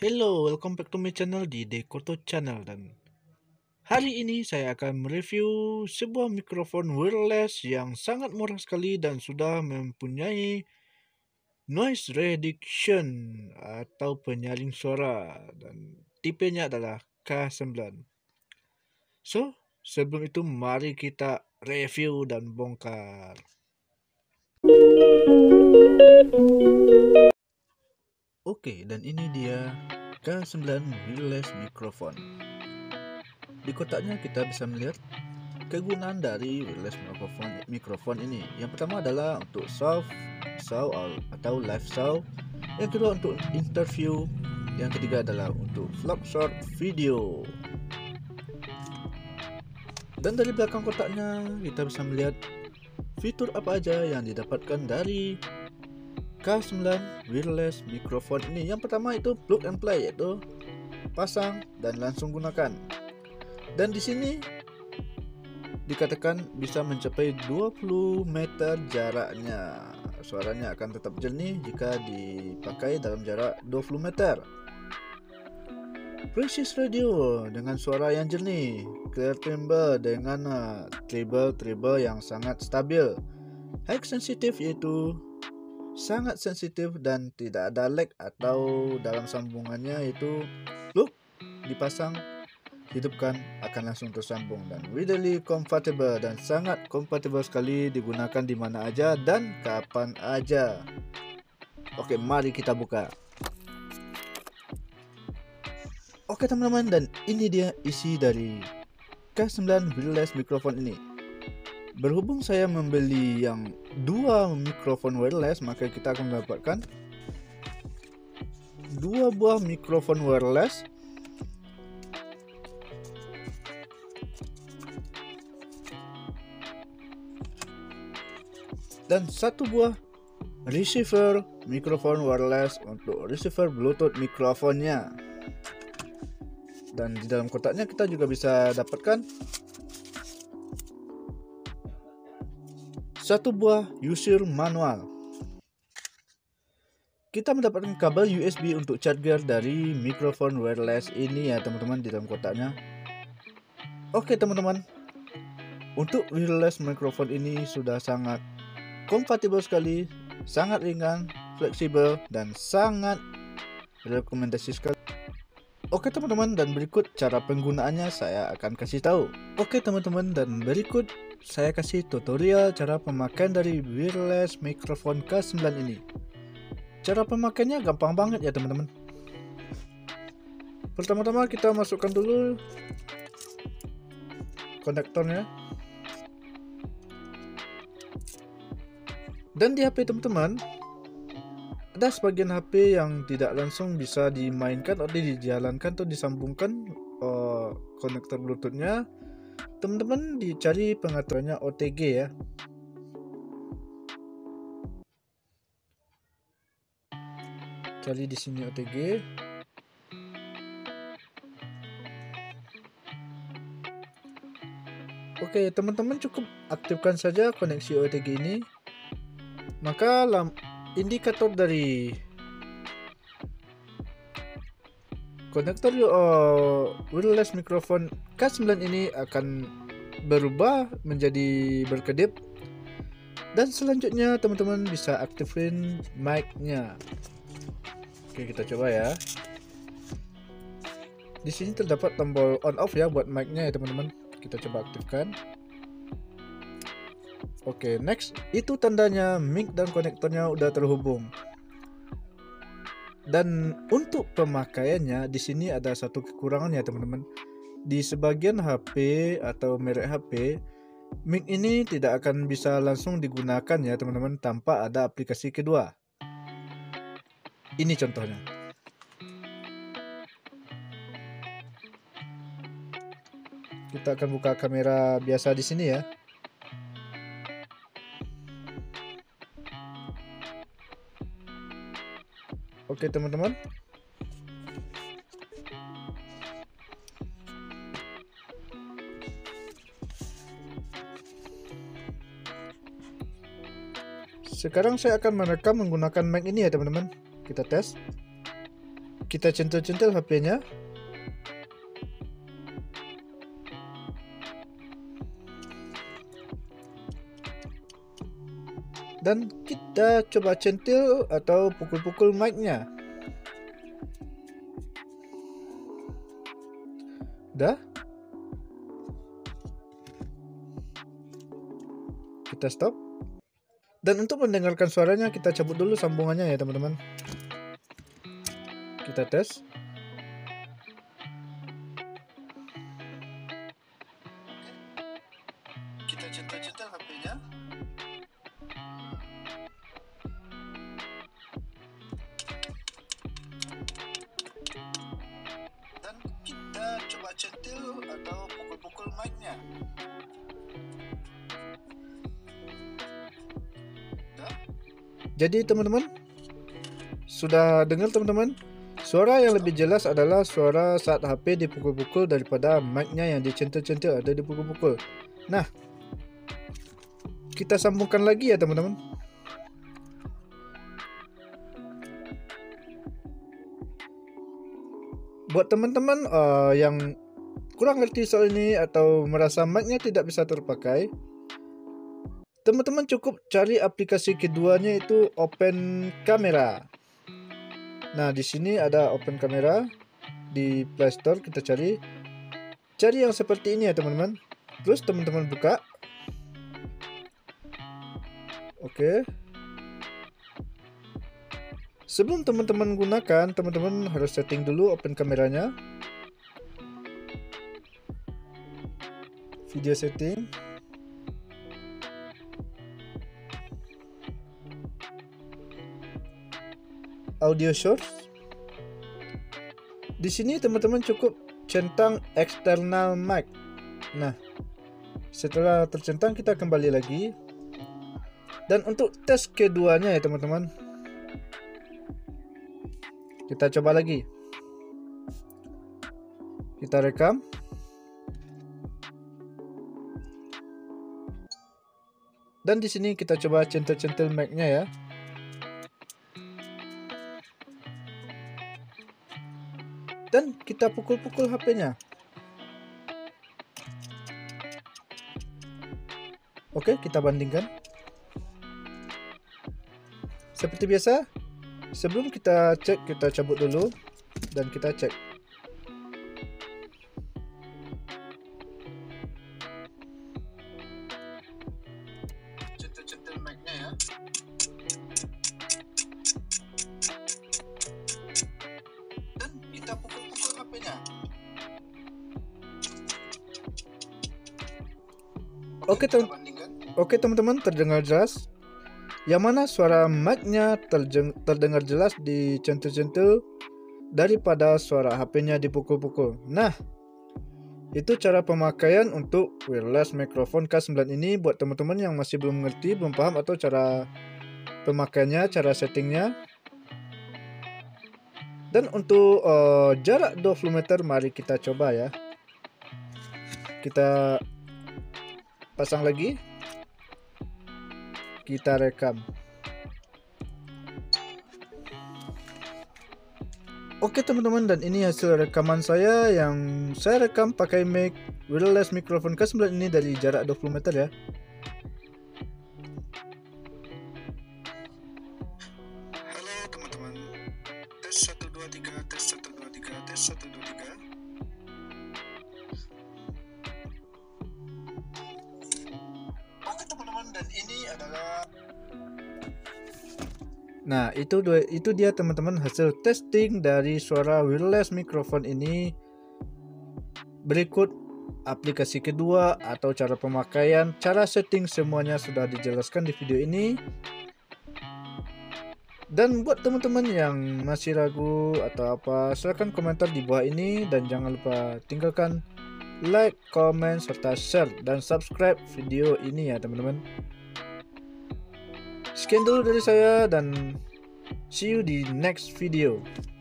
Hello, welcome back to my channel di Dekoto Channel, dan hari ini saya akan mereview sebuah mikrofon wireless yang sangat murah sekali dan sudah mempunyai noise reduction atau penyaring suara, dan tipenya adalah K9. So, sebelum itu mari kita review dan bongkar. Oke, dan ini dia K9 wireless microphone. Di kotaknya kita bisa melihat kegunaan dari wireless microphone ini. Yang pertama adalah untuk soft saw atau live saw. Yang kedua untuk interview. Yang ketiga adalah untuk vlog short video. Dan dari belakang kotaknya kita bisa melihat fitur apa aja yang didapatkan dari K9 wireless microphone ini. Yang pertama itu plug and play, yaitu pasang dan langsung gunakan. Dan di sini dikatakan bisa mencapai 20 meter jaraknya. Suaranya akan tetap jernih jika dipakai dalam jarak 20 meter. Precious radio dengan suara yang jernih. Clear timbre dengan treble yang sangat stabil. High sensitive, yaitu sangat sensitif dan tidak ada lag atau dalam sambungannya, yaitu plug dipasang, hidupkan, akan langsung tersambung. Dan readily compatible, dan sangat compatible sekali digunakan di mana aja dan kapan aja. Oke, mari kita buka. Oke teman-teman, dan ini dia isi dari K9 wireless microphone ini. Berhubung saya membeli yang dua mikrofon wireless, maka kita akan mendapatkan dua buah mikrofon wireless dan satu buah receiver mikrofon wireless untuk receiver Bluetooth mikrofonnya. Dan di dalam kotaknya kita juga bisa dapatkan satu buah user manual. Kita mendapatkan kabel USB untuk charger dari mikrofon wireless ini ya teman-teman, di dalam kotaknya. Oke teman-teman, untuk wireless mikrofon ini sudah sangat kompatibel sekali, sangat ringan, fleksibel, dan sangat rekomendasi sekali. Oke teman-teman, dan berikut cara penggunaannya saya akan kasih tahu. Oke teman-teman, dan berikut saya kasih tutorial cara pemakaian dari wireless microphone K9 ini. Cara pemakaiannya gampang banget ya teman-teman. Pertama-tama kita masukkan dulu konektornya. Dan di HP teman-teman, ada sebagian HP yang tidak langsung bisa dimainkan atau dijalankan atau disambungkan konektor Bluetoothnya. Teman-teman dicari pengaturannya OTG ya. Cari di sini OTG. Oke, teman-teman cukup aktifkan saja koneksi OTG ini. Maka indikator dari konektor wireless microphone K9 ini akan berubah menjadi berkedip. Dan selanjutnya teman-teman bisa aktifin mic-nya. Oke, kita coba ya. Di sini terdapat tombol on off ya buat mic-nya ya teman-teman. Kita coba aktifkan. Oke, next, itu tandanya mic dan konektornya udah terhubung. Dan untuk pemakaiannya di sini ada satu kekurangan ya teman-teman. Di sebagian HP atau merek HP, mic ini tidak akan bisa langsung digunakan ya teman-teman tanpa ada aplikasi kedua. Ini contohnya. Kita akan buka kamera biasa di sini ya. Oke teman-teman. Sekarang saya akan merekam menggunakan mic ini ya teman-teman. Kita tes. kita centil-centil HP-nya. Dan kita coba centil atau pukul-pukul mic-nya. Udah. Kita stop. Dan untuk mendengarkan suaranya kita cabut dulu sambungannya ya teman-teman. Kita tes. Kita centil-centil HP-nya. Dan kita coba centil atau pukul-pukul mic-nya. Jadi teman-teman, sudah dengar teman-teman? Suara yang lebih jelas adalah suara saat HP dipukul-pukul daripada mic-nya yang dicentil-centil atau dipukul-pukul. Nah, kita sambungkan lagi ya teman-teman. Buat teman-teman yang kurang ngerti soal ini atau merasa mic-nya tidak bisa terpakai, teman-teman cukup cari aplikasi keduanya, itu Open Camera. Nah, di sini ada Open Camera di Play Store. Kita cari yang seperti ini ya teman-teman. Terus teman-teman buka. Oke. Sebelum teman-teman gunakan, teman-teman harus setting dulu Open Kameranya. Video setting. Audio source. Di sini teman-teman cukup centang external mic. Nah, setelah tercentang kita kembali lagi. Dan untuk tes keduanya ya teman-teman, kita coba lagi. Kita rekam. Dan di sini kita coba centil-centil mic-nya ya. Dan kita pukul-pukul HP-nya. Oke, kita bandingkan. Seperti biasa, sebelum kita cek, kita cabut dulu dan kita cek. Centil-centil mic-nya ya. Dan kita pukul-pukul HP-nya. Oke teman-teman, terdengar jelas. Yang mana suara mic-nya terdengar jelas di centil-centil daripada suara HP-nya dipukul-pukul. Nah, itu cara pemakaian untuk wireless microphone K9 ini buat teman-teman yang masih belum mengerti, belum paham atau cara pemakaiannya, cara settingnya. Dan untuk jarak 20 meter, mari kita coba ya. Kita pasang lagi. Kita rekam. Oke teman-teman, dan ini hasil rekaman saya yang saya rekam pakai mic wireless microphone K9 ini dari jarak 20 meter ya. Halo teman-teman. Tes 1 2 3, tes 1 2 3, tes 1 2 3. Oke teman-teman, dan ini adalah, nah itu dia teman-teman hasil testing dari suara wireless microphone ini. Berikut aplikasi kedua atau cara pemakaian, cara setting, semuanya sudah dijelaskan di video ini. Dan buat teman-teman yang masih ragu atau apa, silahkan komentar di bawah ini. Dan jangan lupa tinggalkan like, comment, serta share dan subscribe video ini ya teman-teman. Sekian dulu dari saya dan see you di next video.